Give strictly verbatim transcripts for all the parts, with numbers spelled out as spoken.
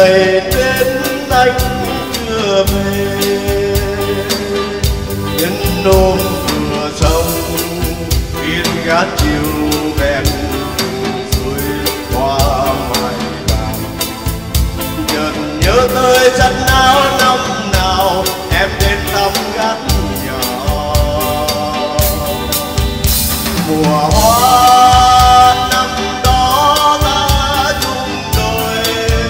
ngày đến anh chưa về, nhân nôm vừa sông yên gác chiều ven suối qua mài vàng. Chợt nhớ tới chân áo năm nào em đến thăm gác nhỏ. Mùa hoa năm đó ta chung đôi,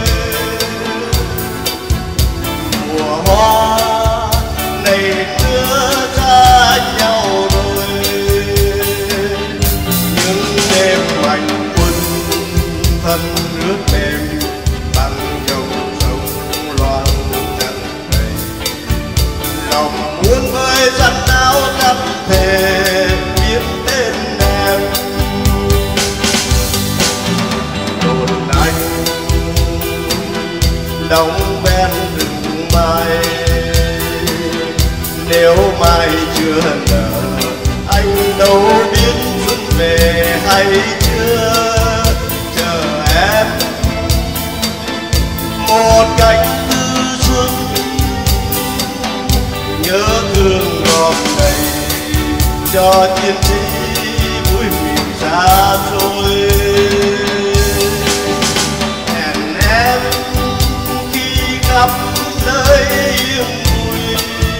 mùa hoa này chưa xa nhau rồi. Những đêm hành quân thân ướt mềm bằng dòng sông loang chân đầy, lòng muốn với chân áo cắt thề viết tên em. Đồn anh đóng ven rừng mai, nếu mai chưa nở anh đâu biết xuân về hay chưa. Chờ em một cánh tư xuân, nhớ thương gom đầy cho chiến sĩ vui miền xa xôi. Hẹn em khi khắp nơi yên vui,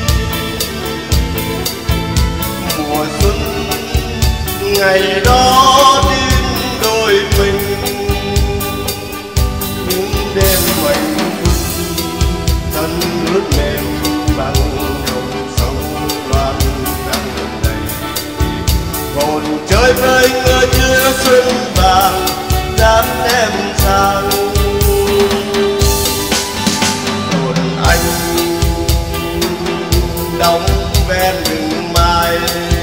mùa xuân ngày đó đến đôi mình. Những đêm hoành quân thân ướt mềm bằng dòng sông loan đắng đầy, hồn chơi với ngỡ chưa xuân vàng dắt em sang. Đồn anh đóng ven rừng mai,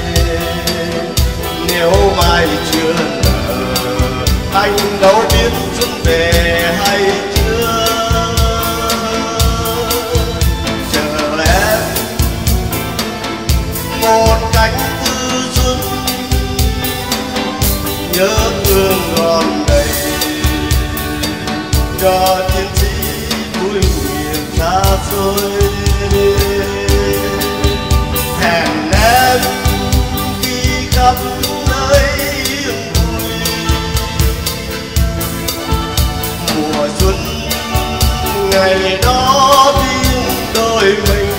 nếu mai chưa nở anh đâu biết xuân về hay chưa. Chờ em một cánh tư xuân, nhớ thương gom đầy cho chiến sĩ vui miền xa xôi. Hẹn em khi khắp nơi yên vui, mùa xuân ngày đó riêng đôi mình.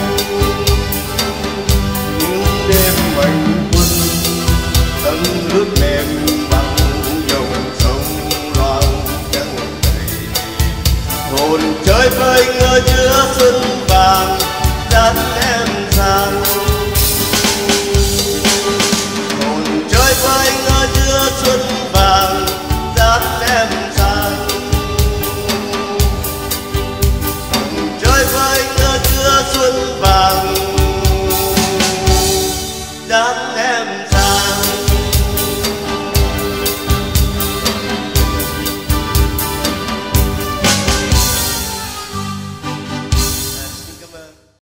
Những đêm hành quân thân ướt mềm bằng dòng sông loang chân đầy, hồn chơi với ngỡ giữa xuân vàng dắt em sang. Hồn chơi với